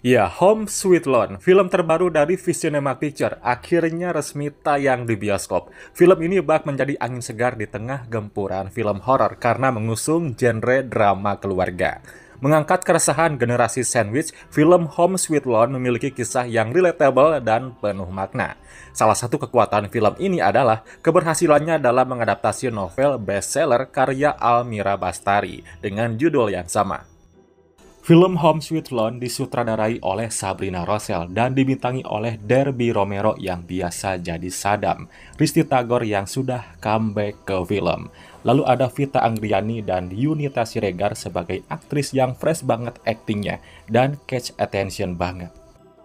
Ya, Home Sweet Loan, film terbaru dari Visinema Picture, akhirnya resmi tayang di bioskop. Film ini bak menjadi angin segar di tengah gempuran film horor karena mengusung genre drama keluarga. Mengangkat keresahan generasi sandwich, film Home Sweet Loan memiliki kisah yang relatable dan penuh makna. Salah satu kekuatan film ini adalah keberhasilannya dalam mengadaptasi novel bestseller karya Almira Bastari dengan judul yang sama. Film Home Sweet Loan disutradarai oleh Sabrina Rossell dan dibintangi oleh Derby Romero yang biasa jadi Saddam, Risty Tagor yang sudah comeback ke film. Lalu ada Vita Anggriani dan Yunita Siregar sebagai aktris yang fresh banget aktingnya dan catch attention banget.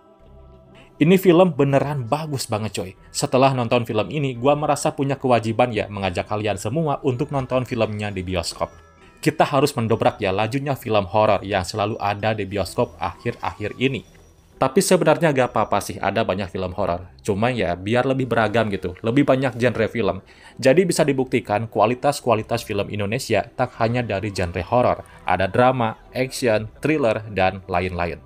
Ini film beneran bagus banget coy. Setelah nonton film ini, gua merasa punya kewajiban ya mengajak kalian semua untuk nonton filmnya di bioskop. Kita harus mendobrak ya lajunya film horor yang selalu ada di bioskop akhir-akhir ini. Tapi sebenarnya gak apa-apa sih ada banyak film horor. Cuma ya biar lebih beragam gitu, lebih banyak genre film. Jadi bisa dibuktikan kualitas-kualitas film Indonesia tak hanya dari genre horor. Ada drama, action, thriller, dan lain-lain.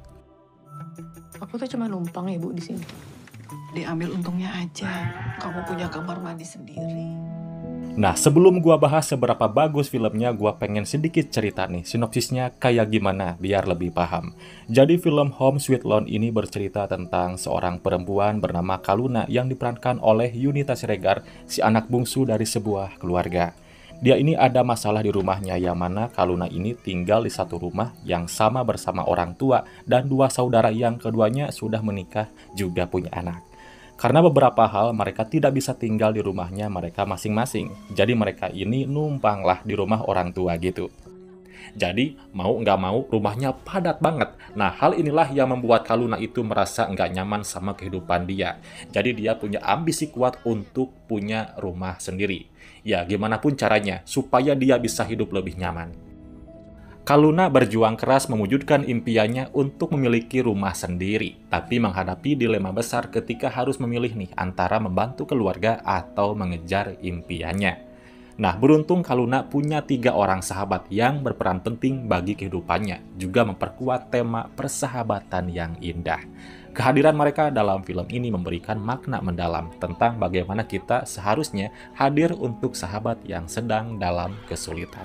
Aku tuh cuma numpang ya Bu di sini. Diambil untungnya aja. Kamu punya kamar mandi sendiri. Nah, sebelum gua bahas seberapa bagus filmnya, gua pengen sedikit cerita nih, sinopsisnya kayak gimana, biar lebih paham. Jadi film Home Sweet Loan ini bercerita tentang seorang perempuan bernama Kaluna yang diperankan oleh Yunita Siregar, si anak bungsu dari sebuah keluarga. Dia ini ada masalah di rumahnya, yang mana Kaluna ini tinggal di satu rumah yang sama bersama orang tua dan dua saudara yang keduanya sudah menikah juga punya anak. Karena beberapa hal mereka tidak bisa tinggal di rumahnya mereka masing-masing. Jadi mereka ini numpanglah di rumah orang tua gitu. Jadi mau nggak mau rumahnya padat banget. Nah hal inilah yang membuat Kaluna itu merasa nggak nyaman sama kehidupan dia. Jadi dia punya ambisi kuat untuk punya rumah sendiri. Ya gimana pun caranya supaya dia bisa hidup lebih nyaman. Kaluna berjuang keras mewujudkan impiannya untuk memiliki rumah sendiri, tapi menghadapi dilema besar ketika harus memilih nih antara membantu keluarga atau mengejar impiannya. Nah, beruntung Kaluna punya 3 orang sahabat yang berperan penting bagi kehidupannya, juga memperkuat tema persahabatan yang indah. Kehadiran mereka dalam film ini memberikan makna mendalam tentang bagaimana kita seharusnya hadir untuk sahabat yang sedang dalam kesulitan.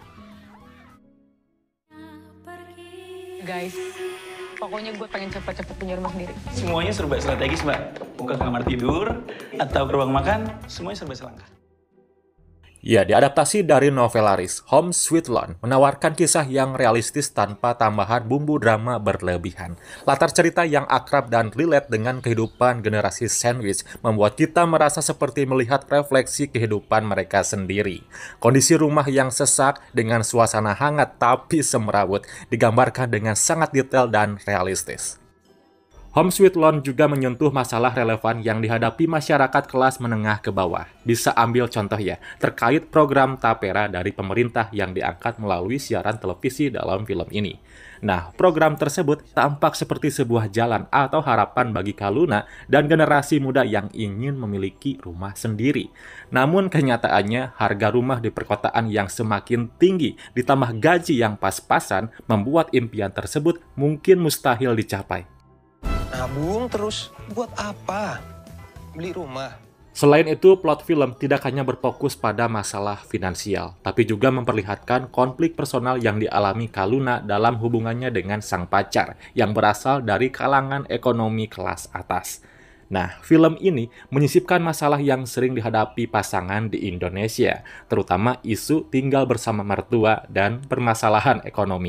Guys, pokoknya gue pengen cepet-cepet punya rumah sendiri. Semuanya serba strategis, Mbak. Mau ke kamar tidur, atau ke ruang makan, semuanya serba selangkah. Ya, diadaptasi dari novelaris, Home Sweet Loan menawarkan kisah yang realistis tanpa tambahan bumbu drama berlebihan. Latar cerita yang akrab dan relate dengan kehidupan generasi sandwich membuat kita merasa seperti melihat refleksi kehidupan mereka sendiri. Kondisi rumah yang sesak dengan suasana hangat tapi semrawut digambarkan dengan sangat detail dan realistis. Home Sweet Loan juga menyentuh masalah relevan yang dihadapi masyarakat kelas menengah ke bawah. Bisa ambil contoh ya, terkait program Tapera dari pemerintah yang diangkat melalui siaran televisi dalam film ini. Nah, program tersebut tampak seperti sebuah jalan atau harapan bagi Kaluna dan generasi muda yang ingin memiliki rumah sendiri. Namun kenyataannya, harga rumah di perkotaan yang semakin tinggi ditambah gaji yang pas-pasan membuat impian tersebut mungkin mustahil dicapai. Nabung terus buat apa? Beli rumah. Selain itu, plot film tidak hanya berfokus pada masalah finansial, tapi juga memperlihatkan konflik personal yang dialami Kaluna dalam hubungannya dengan sang pacar yang berasal dari kalangan ekonomi kelas atas. Nah, film ini menyisipkan masalah yang sering dihadapi pasangan di Indonesia, terutama isu tinggal bersama mertua dan permasalahan ekonomi.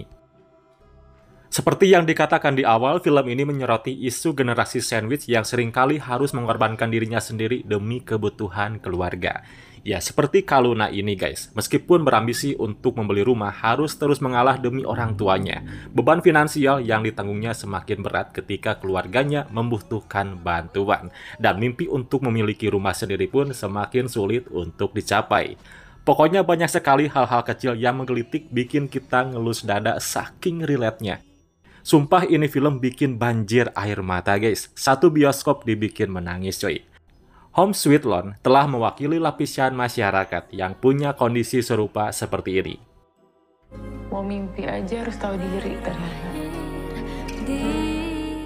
Seperti yang dikatakan di awal, film ini menyoroti isu generasi sandwich yang seringkali harus mengorbankan dirinya sendiri demi kebutuhan keluarga. Ya, seperti Kaluna ini guys, meskipun berambisi untuk membeli rumah, harus terus mengalah demi orang tuanya. Beban finansial yang ditanggungnya semakin berat ketika keluarganya membutuhkan bantuan. Dan mimpi untuk memiliki rumah sendiri pun semakin sulit untuk dicapai. Pokoknya banyak sekali hal-hal kecil yang menggelitik bikin kita ngelus dada saking relate-nya. Sumpah ini film bikin banjir air mata guys. Satu bioskop dibikin menangis coy. Home Sweet Loan telah mewakili lapisan masyarakat yang punya kondisi serupa seperti ini. Mau mimpi aja harus tahu diri ternyata.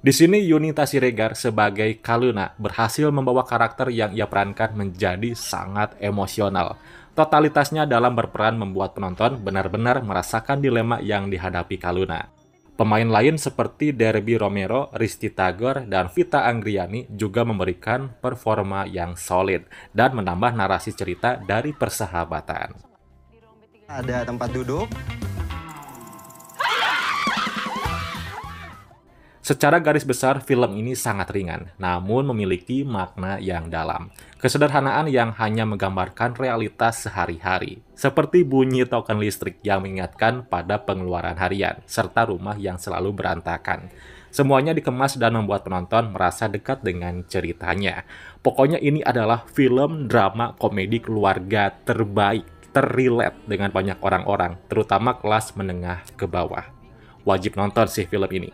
Di sini Yunita Siregar sebagai Kaluna berhasil membawa karakter yang ia perankan menjadi sangat emosional. Totalitasnya dalam berperan membuat penonton benar-benar merasakan dilema yang dihadapi Kaluna. Pemain lain seperti Derby Romero, Risti Tagor, dan Vita Anggriani juga memberikan performa yang solid dan menambah narasi cerita dari persahabatan. Ada tempat duduk. Secara garis besar, film ini sangat ringan, namun memiliki makna yang dalam. Kesederhanaan yang hanya menggambarkan realitas sehari-hari, seperti bunyi token listrik yang mengingatkan pada pengeluaran harian, serta rumah yang selalu berantakan. Semuanya dikemas dan membuat penonton merasa dekat dengan ceritanya. Pokoknya ini adalah film drama komedi keluarga terbaik, terrelate dengan banyak orang-orang, terutama kelas menengah ke bawah. Wajib nonton sih film ini.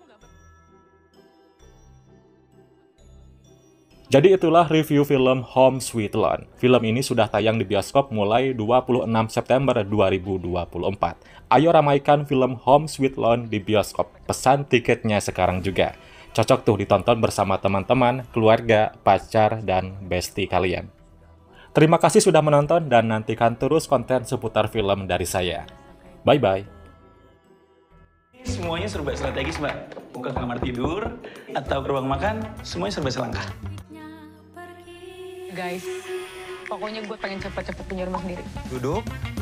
Jadi itulah review film Home Sweet Loan. Film ini sudah tayang di bioskop mulai 26 September 2024. Ayo ramaikan film Home Sweet Loan di bioskop. Pesan tiketnya sekarang juga. Cocok tuh ditonton bersama teman-teman, keluarga, pacar, dan bestie kalian. Terima kasih sudah menonton dan nantikan terus konten seputar film dari saya. Bye-bye. Semuanya serba strategis, Mbak. Mau ke kamar tidur atau ke ruang makan, semuanya serba selangkah. Guys, pokoknya gue pengen cepet-cepet punya rumah sendiri. Duduk.